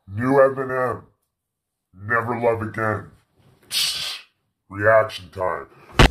New Eminem, Never Love Again. Reaction time.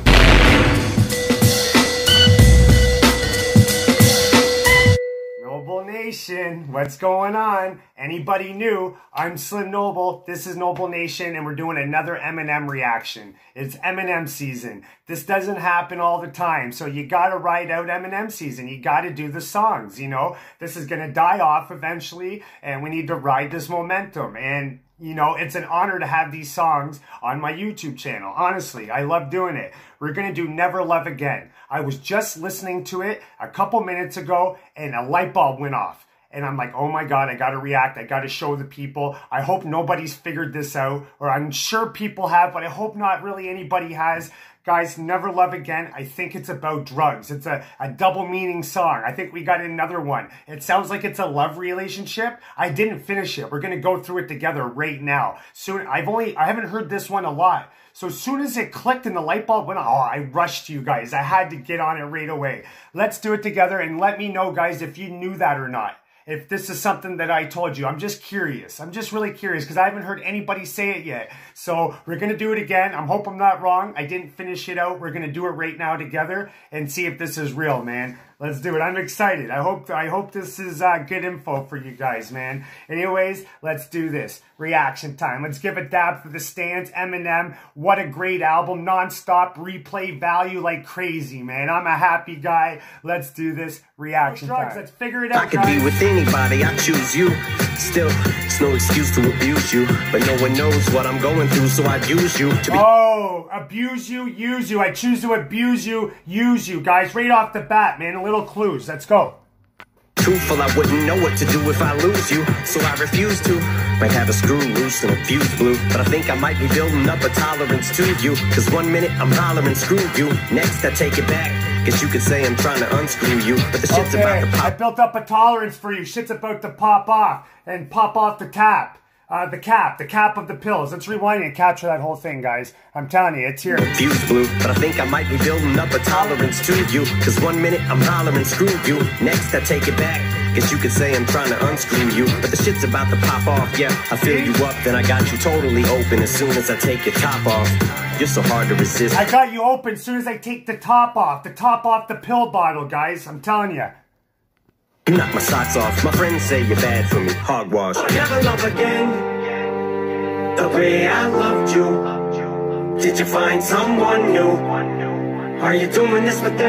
Noble Nation, what's going on? Anybody new? I'm Slim Noble, this is Noble Nation, and we're doing another Eminem reaction. It's Eminem season. This doesn't happen all the time, so you gotta ride out Eminem season. You gotta do the songs, you know? This is gonna die off eventually, and we need to ride this momentum. And you know, it's an honor to have these songs on my YouTube channel. Honestly, I love doing it. We're going to do Never Love Again. I was just listening to it a couple minutes ago and a light bulb went off. And I'm like, oh my God, I got to react. I got to show the people. I hope nobody's figured this out, or I'm sure people have, but I hope not really anybody has. Guys, Never Love Again, I think it's about drugs. It's a double meaning song. I think we got another one. It sounds like it's a love relationship. I didn't finish it. We're going to go through it together right now. Soon, I haven't heard this one a lot. So as soon as it clicked and the light bulb went on, oh, I rushed to you guys. I had to get on it right away. Let's do it together and let me know, guys, if you knew that or not. If this is something that I told you. I'm just curious. I'm just really curious because I haven't heard anybody say it yet. So we're going to do it again. I hope I'm not wrong. I didn't finish it out. We're going to do it right now together and see if this is real, man. Let's do it. I'm excited. I hope this is good info for you guys, man. Anyways, let's do this. Reaction time. Let's give a dab for the stands. Eminem, what a great album. Non-stop replay value like crazy, man. I'm a happy guy. Let's do this. Reaction time. Let's figure it out, I could be with anybody. I choose you. Still, it's no excuse to abuse you. But no one knows what I'm going through, so I use you to be... Oh, abuse you, use you. I choose to abuse you, use you. Guys, right off the bat, man. Little clues. Let's go. Truthful, I wouldn't know what to do if I lose you, so I refuse to. Might have a screw loose and a fuse blew, but I think I might be building up a tolerance to you. Cause 1 minute I'm hollering screw you, next I take it back. Guess you could say I'm trying to unscrew you, but the shit's about to pop. I built up a tolerance for you. Shit's about to pop off and pop off the tap. The cap of the pills. Let's rewind and capture that whole thing, guys. I'm telling you, it's here. Fuse blew, but I think I might be building up a tolerance to you. Cause 1 minute I'm hollering screw you, next I take it back. Guess you could say I'm trying to unscrew you, but the shit's about to pop off, yeah. I fill you up, then I got you totally open as soon as I take your top off. You're so hard to resist. I got you open as soon as I take the top off the pill bottle, guys. I'm telling you. You knock my socks off. My friends say you're bad for me. Hogwash. I'll never love again the way I loved you. Did you find someone new? Are you doing this with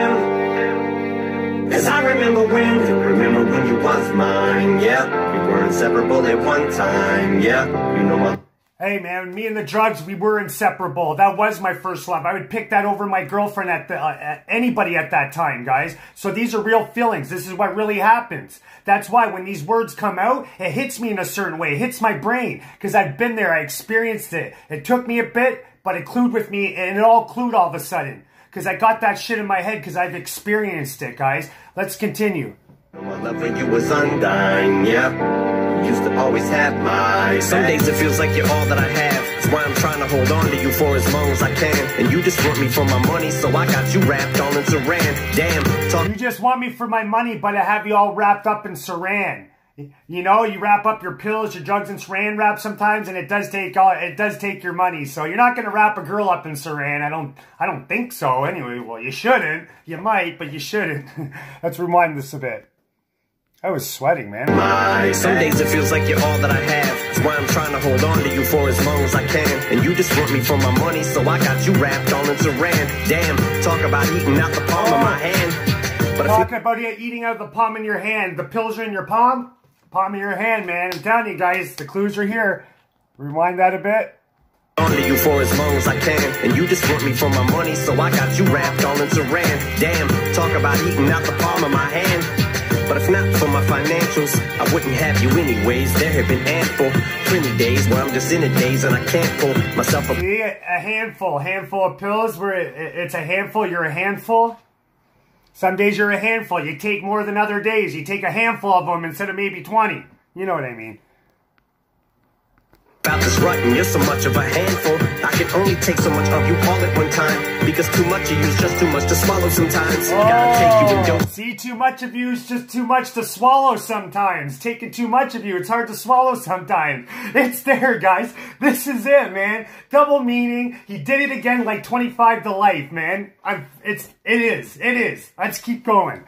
them? Cause I remember when you was mine, yeah. We were inseparable at one time, yeah. You know my... Hey man, me and the drugs, we were inseparable. That was my first love. I would pick that over my girlfriend at anybody at that time, guys. So these are real feelings. This is what really happens. That's why when these words come out, it hits me in a certain way. It hits my brain because I've been there. I experienced it. It took me a bit, but it clued with me, and it all clued all of a sudden because I got that shit in my head because I've experienced it, guys. Let's continue. I love when you was undying, yeah. Used to always have my back. Some days it feels like you're all that I have. That's why I'm trying to hold on to you for as long as I can. And you just want me for my money, so I got you wrapped all in saran. Damn, you just want me for my money, but I have you all wrapped up in saran. You know, you wrap up your pills, your drugs in saran wrap sometimes, and it does take your money. So you're not gonna wrap a girl up in saran. I don't think so. Anyway, well, you shouldn't. You might, but you shouldn't. Let's rewind this a bit. I was sweating, man. Some days it feels like you're all that I have. That's why I'm trying to hold on to you for as long as I can. And you just want me for my money, so I got you wrapped all in saran. Damn, talk about eating out the palm of my hand. But talking about eating out the palm of your hand. The pills are in your palm? Palm of your hand, man. I'm telling you guys, the clues are here. Rewind that a bit. On to you for as long as I can. And you just want me for my money, so I got you wrapped all in saran. Damn, talk about eating out the palm of my hand. But if not for my financials, I wouldn't have you anyways. There have been plenty days where I'm just in a daze and I can't pull myself up. See, a handful of pills where it's a handful, you're a handful. Some days you're a handful. You take more than other days. You take a handful of them instead of maybe 20. You know what I mean. About this rut and you're so much of a handful. I can only take so much of you all at one time. Because too much of you is just too much to swallow sometimes. Gotta take you and don't. See, too much of you is just too much to swallow sometimes. Taking too much of you, it's hard to swallow sometimes. It's there, guys. This is it, man. Double meaning. He did it again like 25 to life, man. It is. Let's keep going.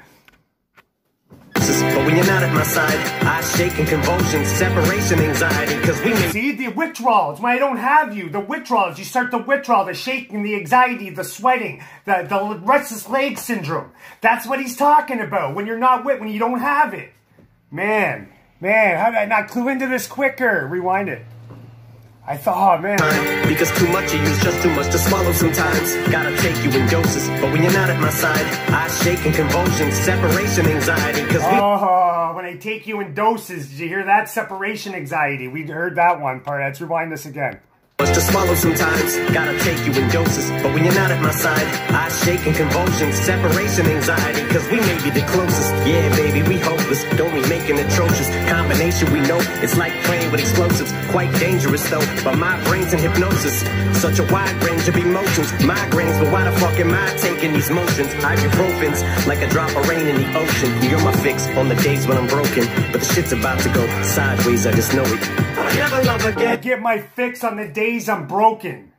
But when you're not at my side, I shake in convulsions, separation anxiety, cause we make... See, the withdrawals, when I don't have you, the withdrawals, you start the withdrawal, the shaking, the anxiety, the sweating, the restless leg syndrome. That's what he's talking about, when you're not when you don't have it. Man, how did I not clue into this quicker? Rewind it. I thought, oh man. Because too much of you is just too much to swallow sometimes. Gotta take you in doses, but when you're not at my side, I shake in convulsions, separation anxiety, cause we... when I take you in doses, did you hear that? Separation anxiety. We heard that one part. Let's rewind this again. To swallow sometimes, gotta take you in doses. But when you're not at my side, I shake in convulsions, separation anxiety, cause we may be the closest. Yeah, baby, we hopeless, don't we make an atrocious combination we know. It's like playing with explosives, quite dangerous though. But my brain's in hypnosis, such a wide range of emotions. Migraines, but why the fuck am I taking these motions? Ibuprofen's like a drop of rain in the ocean. You're my fix on the days when I'm broken, but the shit's about to go sideways, I just know it. I'll never love again. I get my fix on the days I'm broken.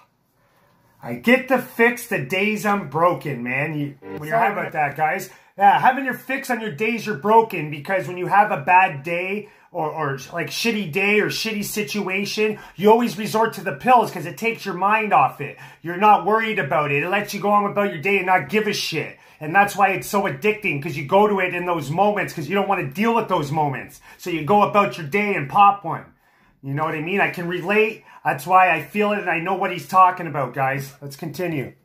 I get the fix the days I'm broken, man. When you're happy about that, guys. Yeah, having your fix on your days you're broken, because when you have a bad day or like shitty day or shitty situation, you always resort to the pills because it takes your mind off it. You're not worried about it. It lets you go on about your day and not give a shit. And that's why it's so addicting, because you go to it in those moments because you don't want to deal with those moments. So you go about your day and pop one. You know what I mean? I can relate. That's why I feel it and I know what he's talking about, guys. Let's continue.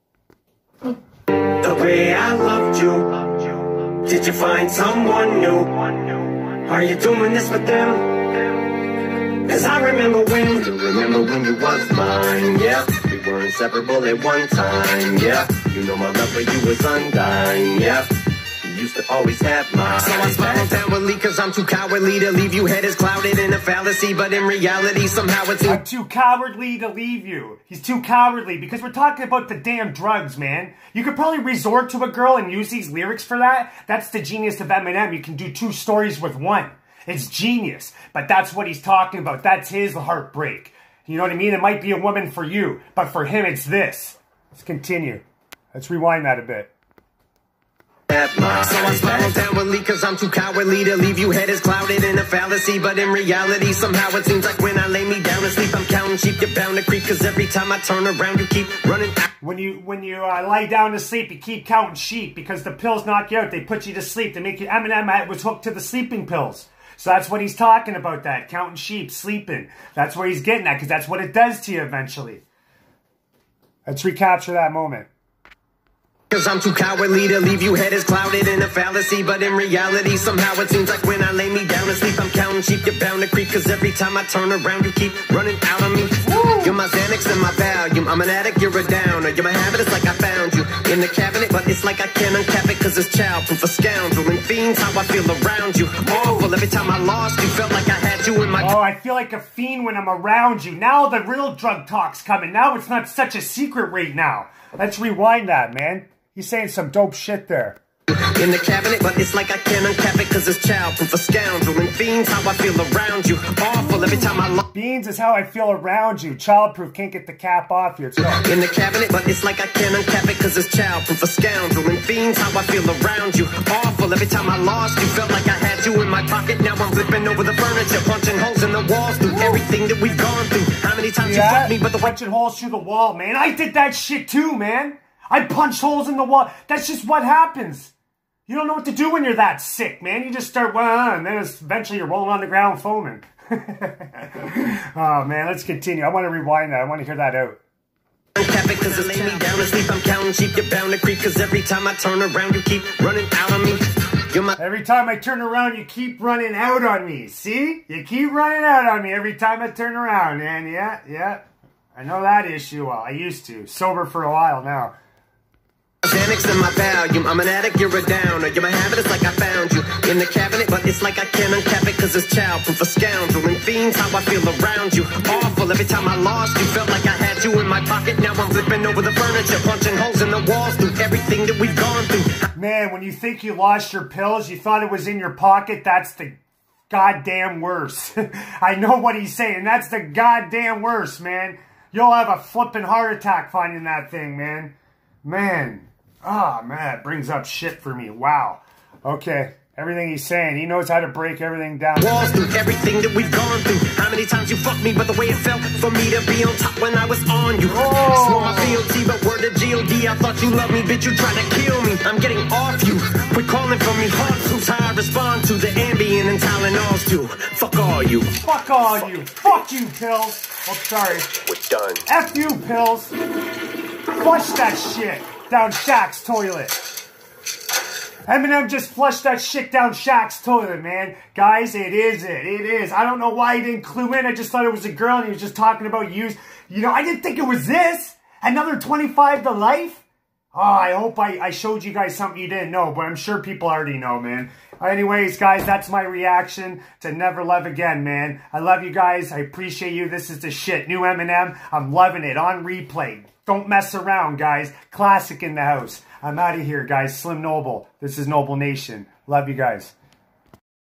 The way I loved you, did you find someone new? Are you doing this with them? Cause I remember when you was mine, yeah. We were inseparable at one time, yeah. You know my love for you was undying, yeah. Used to always have my so I smile downwardly cause I'm too cowardly to leave you. Head is clouded in a fallacy, but in reality somehow it's... I'm too cowardly to leave you. He's too cowardly because we're talking about the damn drugs, man. You could probably resort to a girl and use these lyrics for that. That's the genius of Eminem. You can do two stories with one. It's genius. But that's what he's talking about. That's his heartbreak. You know what I mean? It might be a woman for you, but for him it's this. Let's continue. Let's rewind that a bit. So I smile downwardly cause I'm too cowardly to leave you. Head is clouded in a fallacy, but in reality somehow it seems like when I lay me down to sleep I'm counting sheep. You're bound to creep cause every time I turn around you keep running out. When you lie down to sleep, you keep counting sheep because the pills knock you out. They put you to sleep. They make you... Eminem was hooked to the sleeping pills. So that's what he's talking about, that. Counting sheep, sleeping. That's where he's getting at because that's what it does to you eventually. Let's recapture that moment. Cause I'm too cowardly to leave you. Head is clouded in a fallacy, but in reality somehow it seems like when I lay me down to sleep I'm counting sheep. You're bound to creep cause every time I turn around you keep running out on me. Woo! You're my Xanax and my Valium. I'm an addict, you're a downer. You're my habit, it's like I found you in the cabinet, but it's like I can't uncap it cause it's childproof. A scoundrel and fiends, how I feel around you. Awful, every time I lost you felt like I had you in my... Oh, I feel like a fiend when I'm around you. Now the real drug talk's coming. Now it's not such a secret right now. Let's rewind that, man. He's saying some dope shit there. In the cabinet, but it's like I can't uncap it cause it's childproof. A scoundrel and fiends, how I feel around you. Awful every time I lost. Beans is how I feel around you. Childproof, can't get the cap off you. In the cabinet, but it's like I can't uncap it cause it's childproof. A scoundrel and fiends, how I feel around you. Awful every time I lost you. Felt like I had you in my pocket. Now I'm flipping over the furniture, punching holes in the walls through everything that we've gone through. How many times you fucked me, but the punching holes through the wall, man. I did that shit too, man. I punch holes in the wall. That's just what happens. You don't know what to do when you're that sick, man. You just start, and then eventually you're rolling on the ground foaming. Oh, man, let's continue. I want to rewind that. I want to hear that out. Cause it lay me down to sleep, I'm counting sheep. You're bound to creep cause every time I turn around you keep running out on me. Every time I turn around, you keep running out on me. See? You keep running out on me every time I turn around, man. Yeah. I know that issue well. I used to. Sober for a while now. Xanax and my Valium. I'm an addict, you're a downer. You're my habit, it's like I found you in the cabinet, but it's like I can't uncap it cause it's childproof. A scoundrel and fiends, how I feel around you. Awful every time I lost you. Felt like I had got you in my pocket, now I'm flipping over the furniture, punching holes in the walls through everything that we've gone through. Man, when you think you lost your pills, you thought it was in your pocket, that's the goddamn worst. I know what he's saying. That's the goddamn worst, man. You'll have a flipping heart attack finding that thing, man. Man. Ah, man, it brings up shit for me. Wow. Okay. Everything he's saying, he knows how to break everything down. Walls through everything that we've gone through. How many times you fucked me, but the way it felt for me to be on top when I was on you. Oh. Swore my fealty, but word to G.O.D. I thought you loved me, bitch, you tried to kill me. I'm getting off you. Quit calling for me, hard proofs how I respond to the Ambien and Tylenols too. Fuck all you. Fuck all you. Fuck you, pills. Oh, sorry. We're done. F you, pills. Flush that shit down Shaq's toilet. Eminem just flushed that shit down Shaq's toilet, man. Guys, it is. I don't know why he didn't clue in. I just thought it was a girl and he was just talking about you. You know, I didn't think it was this. Another 25 to life? Oh, I hope I showed you guys something you didn't know, but I'm sure people already know, man. Anyways, guys, that's my reaction to Never Love Again, man. I love you guys. I appreciate you. This is the shit. New Eminem. I'm loving it. On replay. Don't mess around, guys. Classic in the house. I'm out of here, guys. Slim Noble. This is Noble Nation. Love you guys.